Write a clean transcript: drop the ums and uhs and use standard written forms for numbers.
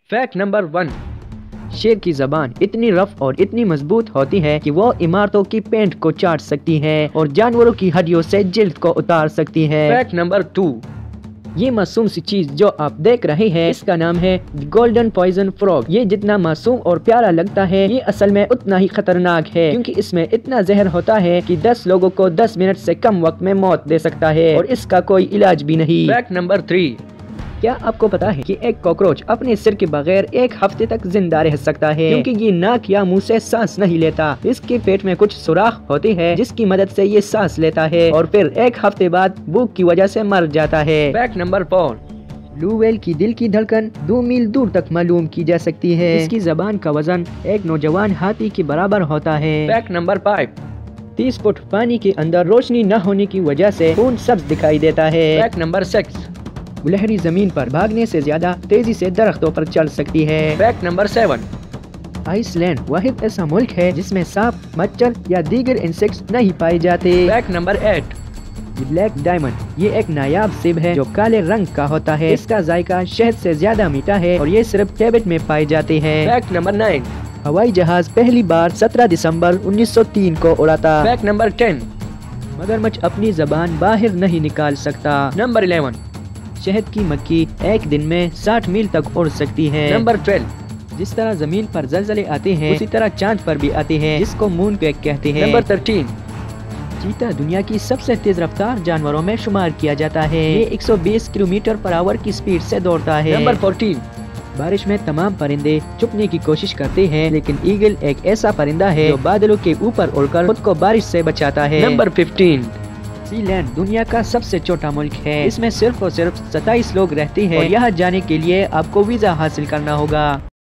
Fact number 1। शेर की जबान इतनी रफ और इतनी मजबूत होती है कि वो इमारतों की पेंट को चाट सकती है और जानवरों की हड्डियों से जिल्द को उतार सकती है। Fact number 2। ये मासूम सी चीज जो आप देख रहे हैं इसका नाम है गोल्डन पॉइजन फ्रॉग। ये जितना मासूम और प्यारा लगता है ये असल में उतना ही खतरनाक है, क्योंकि इसमें इतना जहर होता है कि 10 लोगों को 10 मिनट से कम वक्त में मौत दे सकता है और इसका कोई इलाज भी नहीं। Fact number 3। क्या आपको पता है कि एक कॉकरोच अपने सिर के बगैर 1 हफ्ते तक जिंदा रह सकता है, क्योंकि ये नाक या मुंह से सांस नहीं लेता। इसके पेट में कुछ सुराख होती है जिसकी मदद से ये सांस लेता है और फिर 1 हफ्ते बाद भूख की वजह से मर जाता है। Fact number 4। ब्लू व्हेल की दिल की धड़कन 2 मील दूर तक मालूम की जा सकती है। इसकी जबान का वजन एक नौजवान हाथी के बराबर होता है। Fact number 5। 30 फुट पानी के अंदर रोशनी न होने की वजह से खून सब्ज दिखाई देता है। Fact number 6। गुलहरी जमीन पर भागने से ज्यादा तेजी से दरख्तों पर चल सकती है। Fact number 7। आइसलैंड वाहिद ऐसा मुल्क है जिसमें सांप, मच्छर या दीगर इंसेक्ट्स नहीं पाए जाते। Fact number 8। ब्लैक डायमंड ये एक नायाब सेब है जो काले रंग का होता है। इसका जायका शहद से ज्यादा मीठा है और ये सिर्फ टिबेट में पाए जाते हैं। Fact number 9। हवाई जहाज पहली बार 17 दिसंबर 1903 को उड़ा था। Fact number 10। मगरमच्छ अपनी जबान बाहर नहीं निकाल सकता। नंबर 11। शहद की मक्खी एक दिन में 60 मील तक उड़ सकती है। नंबर 12। जिस तरह जमीन पर जलजले आते हैं उसी तरह चांद पर भी आते हैं, जिसको मून क्वेक कहते हैं। नंबर 13। चीता दुनिया की सबसे तेज रफ्तार जानवरों में शुमार किया जाता है। ये 120 किलोमीटर पर आवर की स्पीड से दौड़ता है। नंबर 14। बारिश में तमाम परिंदे छुपने की कोशिश करते हैं, लेकिन ईगल एक ऐसा परिंदा है जो बादलों के ऊपर उड़कर खुद को बारिश से बचाता है। नंबर 15। न्यूजीलैंड दुनिया का सबसे छोटा मुल्क है। इसमें सिर्फ और सिर्फ 27 लोग रहते हैं और यहाँ जाने के लिए आपको वीजा हासिल करना होगा।